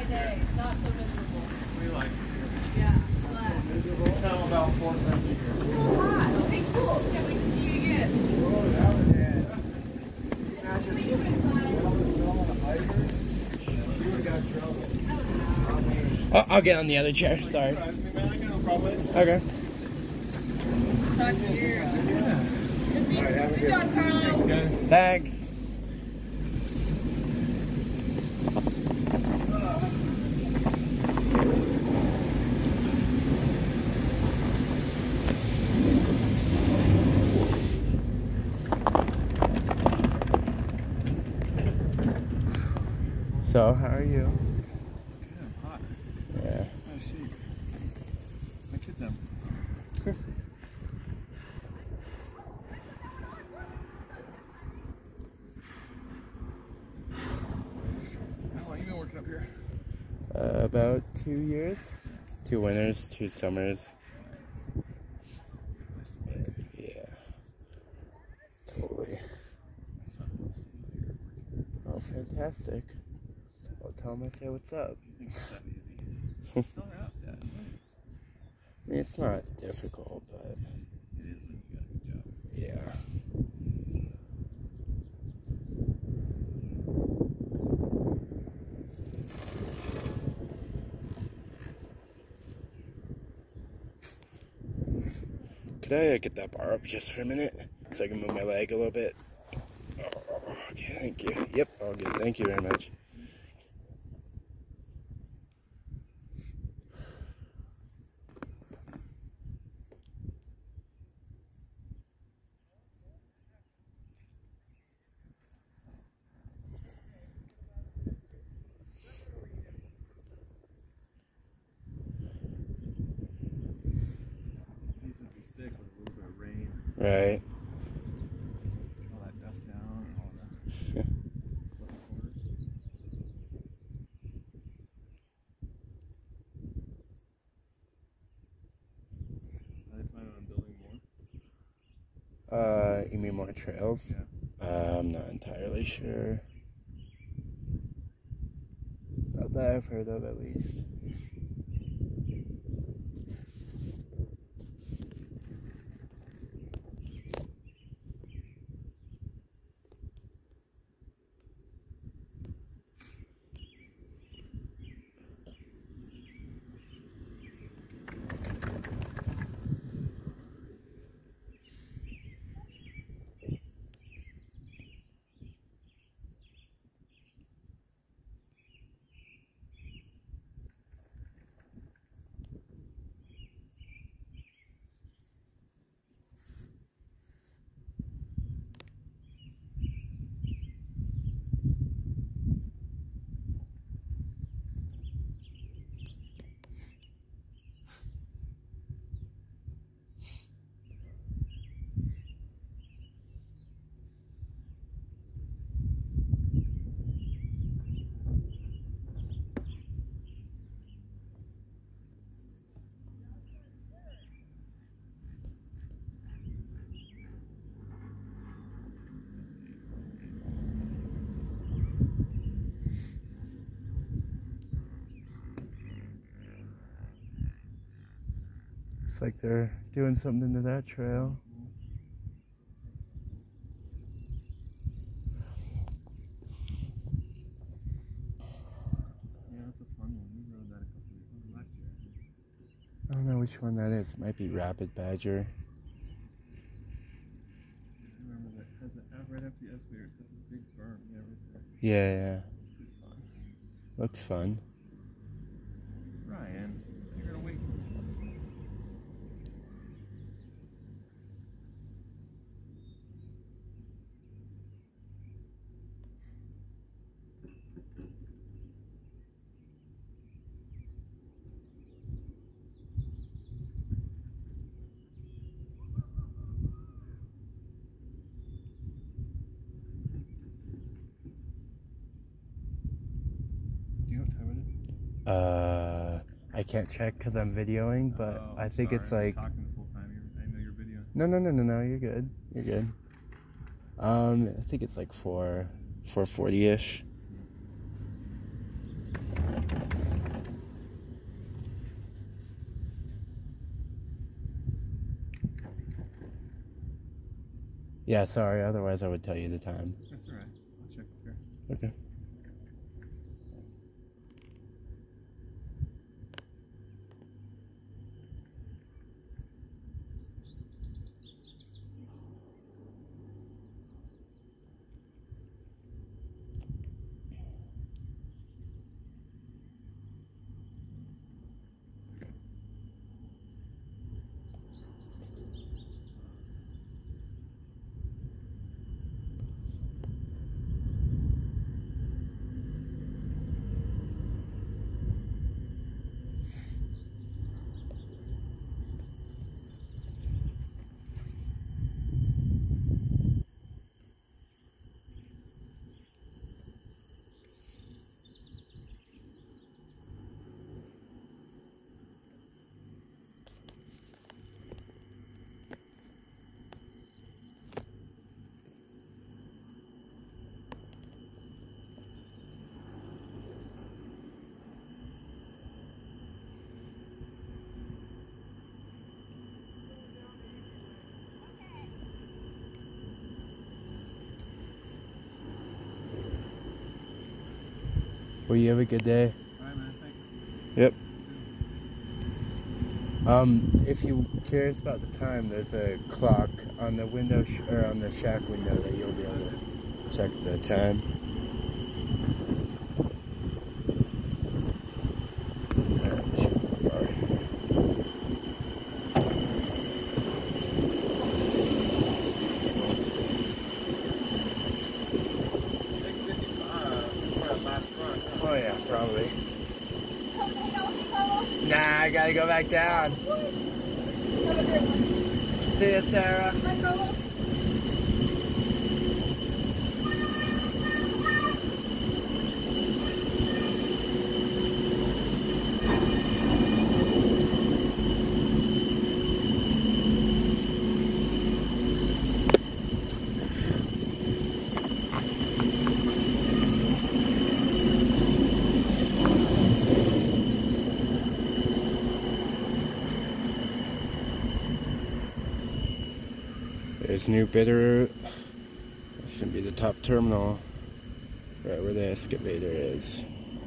day. Not so miserable. We like it. Yeah. We come about 4 times a year. It's a little hot. Okay, cool. Can't wait to see you again. I'll get on the other chair. Sorry. Okay. Talk to you. Good job, Carlo. Thanks. So, how are you? Good, I'm hot. Yeah. Oh, shit. My kids have. How long have you been working up here? About 2 years. 2 winters, 2 summers. Nice work. Yeah. Totally. My son wants to live here and work here. Oh, fantastic. Well, tell him I say what's up. You think it's that easy? Still have that. I mean, it's not difficult, but It is when you got a good job. yeah. Could I get that bar up just for a minute so I can move my leg a little bit? Oh, okay, thank you. Yep, all good. Thank you very much. These would be sick with a little bit of rain. Right. All that dust down and all that. Are they planning on building more? You mean more trails? Yeah. I'm not entirely sure. Not that I've heard of, at least. Looks like they're doing something to that trail. Yeah, that's a fun one. We rode that a couple of years last year. I don't know which one that is. It might be Rapid Badger. I remember that has it out right after the escalator. It's got this big berm. Yeah, right there. Yeah, yeah. It's pretty fun. Looks fun. Ryan, you're gonna wait for me. Do you know what time it is? I can't check because I'm videoing, but Oh, I think it's sorry. like... I'm talking this whole time. I know you're videoing. No, you're good. You're good. I think it's like 4:40-ish. Yeah, sorry. Otherwise, I would tell you the time. That's alright. I'll check with her. Okay. Well, you have a good day. Alright, man. Thank you. Yep. If you're curious about the time, there's a clock on the window or on the shack window that you'll be able to check the time. Oh yeah, probably. Nah, I gotta go back down. See ya, Sarah. There's New Bitterroot. This gonna be the top terminal, right where the excavator is.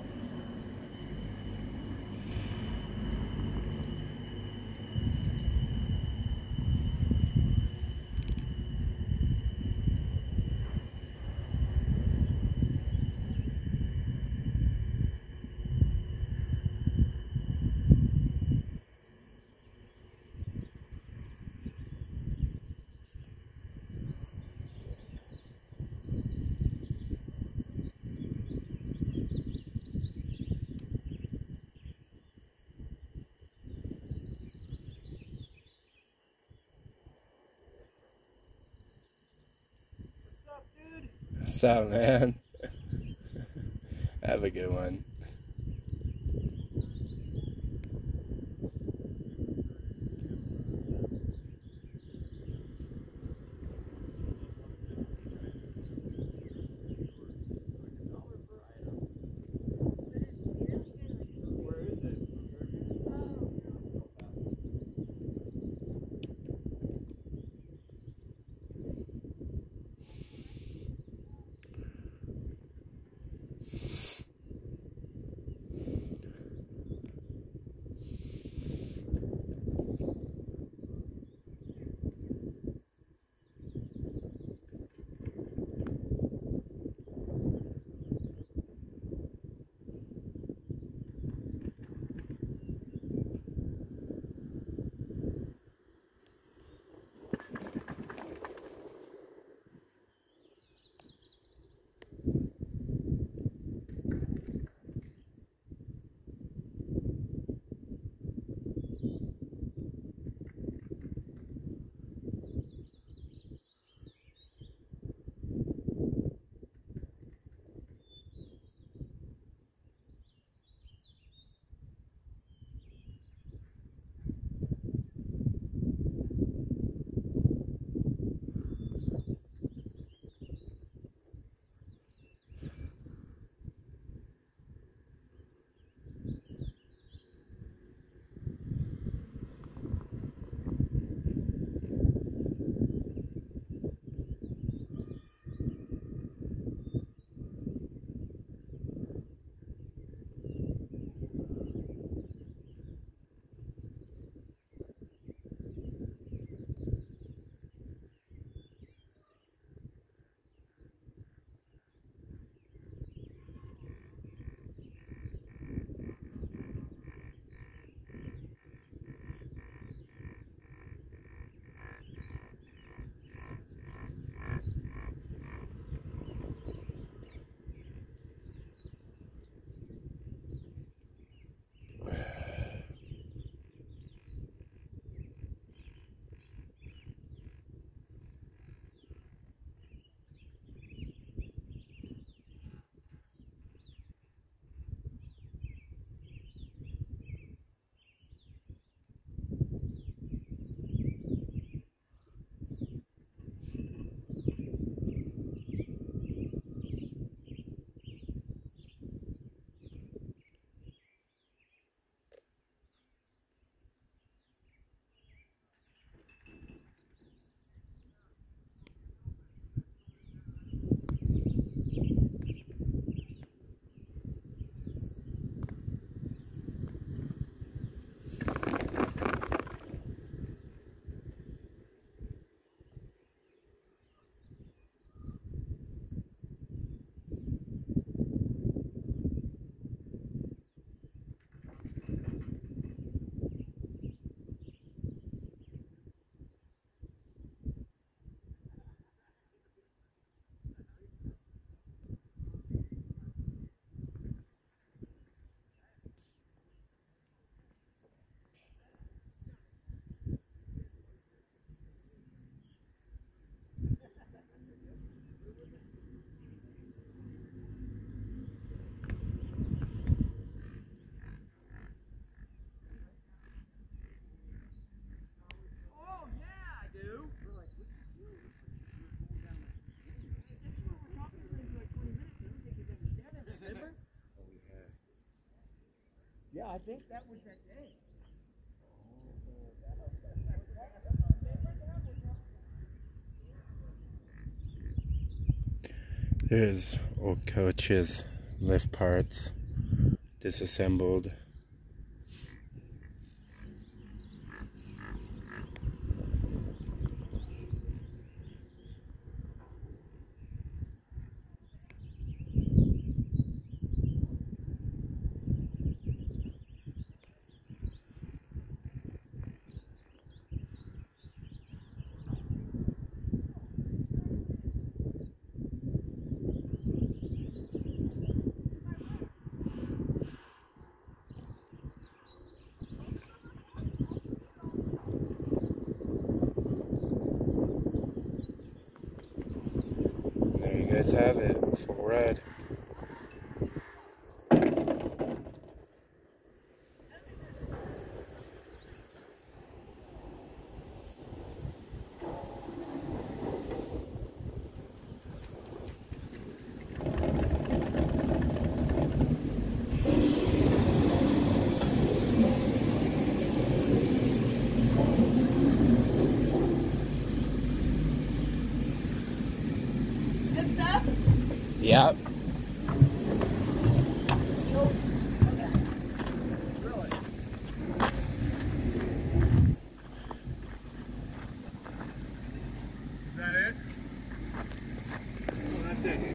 What's up, man? Have a good one. Yeah, I think that was that day. There's old coaches, lift parts, disassembled. There you guys have it, full red. Good stuff? Yep. Really? Is that it? Oh, that's it.